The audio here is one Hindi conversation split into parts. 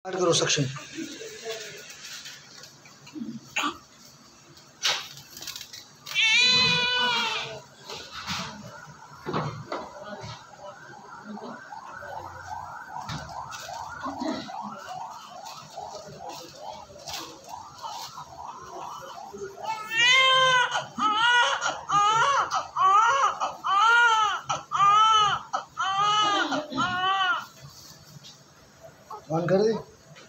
स्टार्ट करो सक्शन। ऑन कर दे।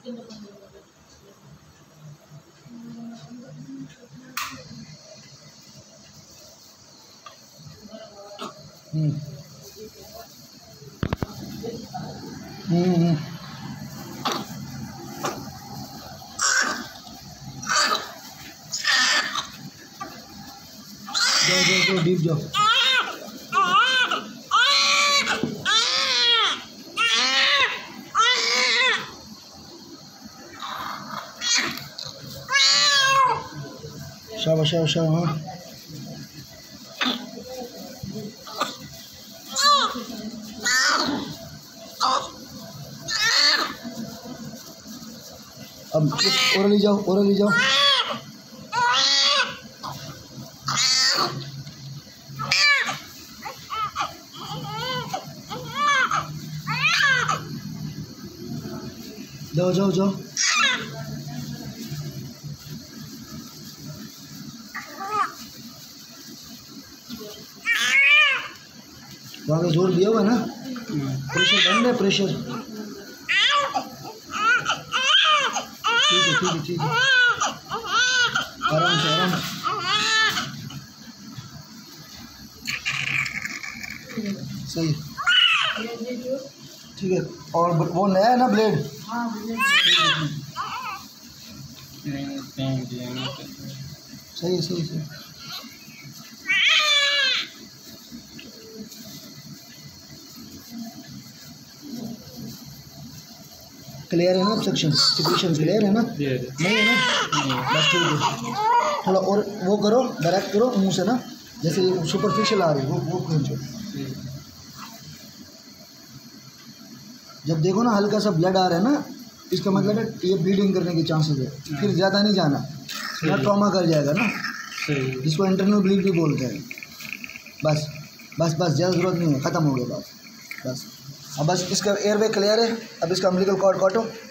जाओ डीप जाओ। शाबाश शाबाश हाँ। अब ओरली जाओ ओरली जाओ। जाओ जाओ जाओ। वहाँ पे जोर दिया हुआ ना, प्रेशर बंद है प्रेशर। ठीक है ठीक है ठीक है, आराम से आराम सही ठीक है। और वो नया है ना ब्लेड? सही सही सही। क्लियर है ना सेक्शन? सिक्वेशन क्लियर है ना? नहीं है ना? बस ठीक है। थोड़ा और वो करो, डायरेक्ट करो मुंह से ना, जैसे सुपरफिशियल आ रही है वो खींचो। जब देखो ना हल्का सा ब्लड आ रहा है ना, इसका मतलब है ये ब्लीडिंग करने के चांसेस है। फिर ज़्यादा नहीं जाना, या ट्रॉमा कर जाएगा ना, जिसको इंटरनल ब्लीड भी बोलते हैं। बस बस बस ज़्यादा ज़रूरत नहीं है, ख़त्म हो गया बस बस। अब बस इसका एयरवे क्लियर है। अब इसका अम्बिलिकल कॉर्ड काटो।